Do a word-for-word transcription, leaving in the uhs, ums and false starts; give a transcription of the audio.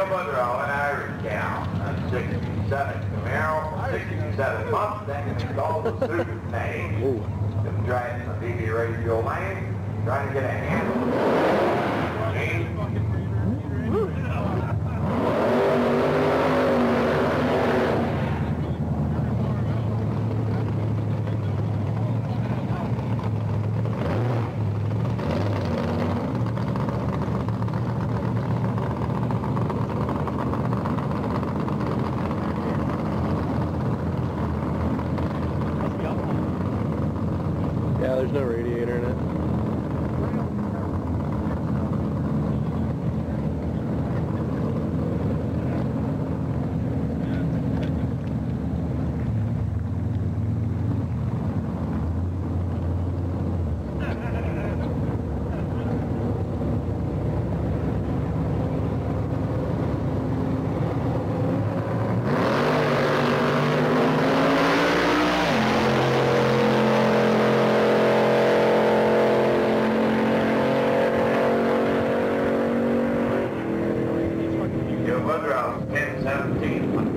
Dale Monroe and Irish Cow. A sixty-seven Camaro, sixty-seven Mustang, and it's called the Super Tank. Been driving the B B radio lane, trying to get a handle. Yeah, there's no radiator in it. Dale Monroe, ten seventeen.